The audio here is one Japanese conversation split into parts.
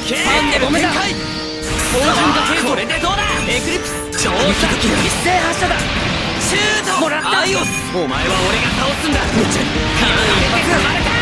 ァンネル展開。標準化系統。これでどうだ。エクリプス超一斉発射だ。シュートもらった。アイオス、お前は俺が倒すんだ。間一髪生まれた。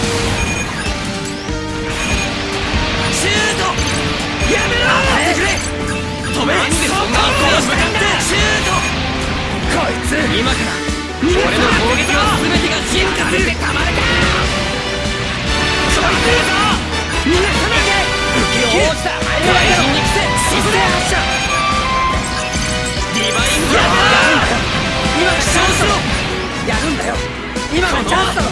シュートやめろ。当ててくれ。止め。なんでそんなに向かってシュート。こいつ今から俺の攻撃は全てが進化する。たまるか。こいつ逃がさないで。武器を応じた雷神に来て一斉発射。ディバインブラザー。今がチャンスだろ。やるんだよ。今がチャンスだろ。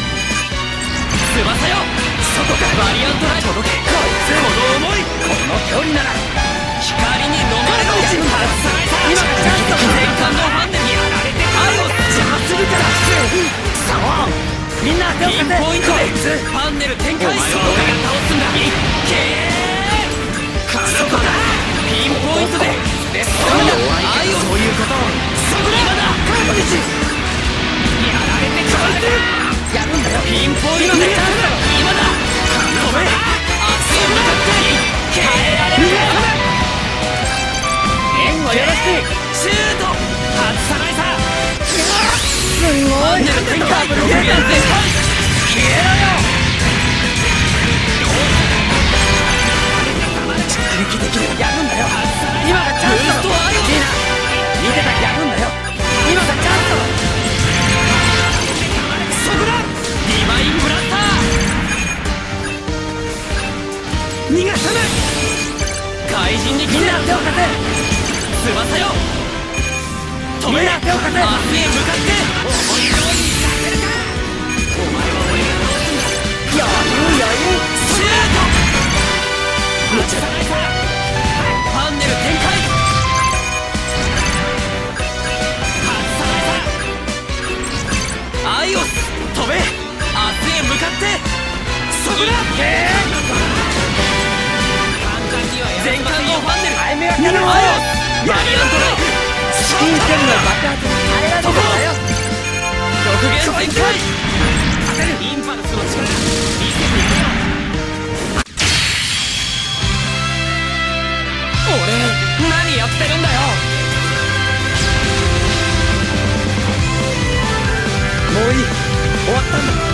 翼よ外か。バリアントライト届け。こいつこの思い、この距離なら光に飲まれろ。やるんだよ。今がチャンスだろ。全艦のファンネルにやられてアイオス邪魔するから。そうみんな手をつけて。ピンポイントでファンネル展開。お前は俺が倒すんだ。いっけー。そこだ。ピンポイントでレッドアイオス。そういうこと。今だ。カードリッジやられて変わる。やるんだよ。ピンポイントで今だ。止め。熱い向かって変えられる。援護よろしく。シュート外さないさ。すごい。ファンネル展開。6連全開。消えろよ。直撃できる。やるんだよ。今がチャンスだろ。いいな。見てた。やるんだよ。今がチャンスだろ。そこだ。ディバインブラスター。逃がさない。怪人にみんな手を貸せ。翼よ止め。みんな手を貸せ。明日へ向かって思い通りにさせるか。お前は俺が倒すんだ。余裕シュート。無茶だないさ。ファンネル展開。アイオス飛べ。明日へ向かってそこだ。全艦のファンネルアイオスバリアントライフ。至近距離の爆発に耐えられるんだよ。極限全開。当てる。インパルスの力見せていくよ。俺何やってるんだよ。もういい。終わったんだ。